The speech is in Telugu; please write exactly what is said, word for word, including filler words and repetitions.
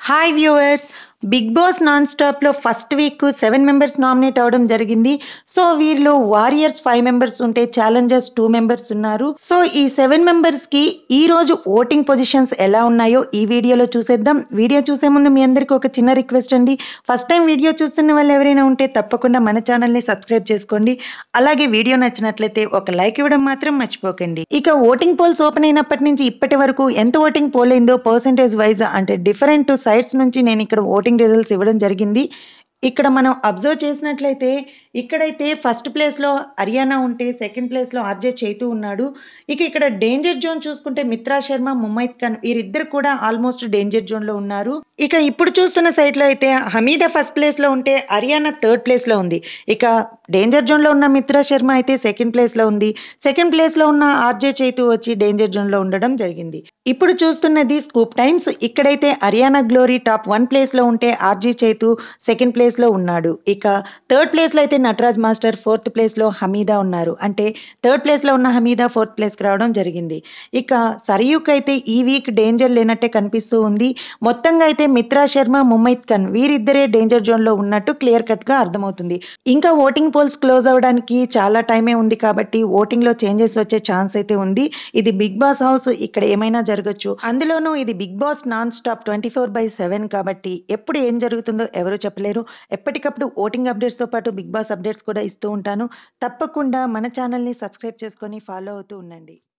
Hi viewers. Bigg Boss non స్టాప్లో first week seven members nominate అవడం జరిగింది. సో వీరిలో వారియర్స్ ఫైవ్ మెంబర్స్ ఉంటే ఛాలెంజర్స్ టూ మెంబర్స్ ఉన్నారు. సో ఈ సెవెన్ మెంబర్స్ కి ఈ రోజు ఓటింగ్ పొజిషన్స్ ఎలా ఉన్నాయో ఈ వీడియోలో చూసేద్దాం. వీడియో చూసే ముందు మీ అందరికీ ఒక చిన్న రిక్వెస్ట్ అండి. ఫస్ట్ టైం వీడియో చూస్తున్న వాళ్ళు ఎవరైనా ఉంటే తప్పకుండా మన ఛానల్ని సబ్స్క్రైబ్ చేసుకోండి. అలాగే వీడియో నచ్చినట్లయితే ఒక లైక్ ఇవ్వడం మాత్రం మర్చిపోకండి. ఇక ఓటింగ్ పోల్స్ ఓపెన్ అయినప్పటి నుంచి ఇప్పటి వరకు ఎంత ఓటింగ్ పోల్ అయిందో పర్సెంటేజ్ వైజ్ అంటే డిఫరెంట్ సైట్స్ నుంచి నేను ఇక్కడ ఓటింగ్ రిజల్ట్స్ ఇవ్వడం జరిగింది. ఇక్కడ మనం అబ్జర్వ్ చేసినట్లయితే ఇక్కడైతే ఫస్ట్ ప్లేస్లో హర్యానా ఉంటే సెకండ్ ప్లేస్లో ఆర్జే చైతు ఉన్నాడు. ఇక ఇక్కడ డేంజర్ జోన్ చూసుకుంటే మిత్రా శర్మ, ముమైత్ ఖాన్ వీరిద్దరు కూడా ఆల్మోస్ట్ డేంజర్ జోన్లో ఉన్నారు. ఇక ఇప్పుడు చూస్తున్న సైట్లో అయితే హమీదా ఫస్ట్ ప్లేస్లో ఉంటే హర్యానా థర్డ్ ప్లేస్లో ఉంది. ఇక డేంజర్ జోన్లో ఉన్న మిత్రా శర్మ అయితే సెకండ్ ప్లేస్లో ఉంది. సెకండ్ ప్లేస్లో ఉన్న ఆర్జే చైతు వచ్చి డేంజర్ జోన్లో ఉండడం జరిగింది. ఇప్పుడు చూస్తున్నది స్కూప్ టైమ్స్. ఇక్కడైతే హర్యానా గ్లోరీ టాప్ వన్ ప్లేస్లో ఉంటే ఆర్జే చైతు సెకండ్ ప్లేస్లో ఉన్నాడు. ఇక థర్డ్ ప్లేస్లో అయితే నటరాజ్ మాస్టర్, ఫోర్త్ ప్లేస్లో హమీదా ఉన్నారు. అంటే థర్డ్ ప్లేస్లో ఉన్న హమీదా ఫోర్త్ ప్లేస్కి రావడం జరిగింది. ఇక సరయూక్ అయితే ఈ వీక్ డేంజర్ లేనట్టే కనిపిస్తూ ఉంది. మొత్తంగా అయితే మిత్రా శర్మ, ముమైత్ ఖాన్ వీరిద్దరే డేంజర్ జోన్లో ఉన్నట్టు క్లియర్ కట్గా అర్థమవుతుంది. ఇంకా ఓటింగ్ పోల్స్ క్లోజ్ అవ్వడానికి చాలా టైమే ఉంది కాబట్టి ఓటింగ్లో చేంజెస్ వచ్చే ఛాన్స్ అయితే ఉంది. ఇది బిగ్ బాస్ హౌస్, ఇక్కడ ఏమైనా జరగచ్చు. అందులోనూ ఇది Bigg Boss non stop twenty four by seven కాబట్టి ఎప్పుడు ఏం జరుగుతుందో ఎవరు చెప్పలేరు. ఎప్పటికప్పుడు ఓటింగ్ అప్డేట్స్తో పాటు బిగ్ బాస్ అప్డేట్స్ కూడా ఇస్తూ ఉంటాను. తప్పకుండా మన ఛానల్ని సబ్స్క్రైబ్ చేసుకొని ఫాలో అవుతూ ఉండండి.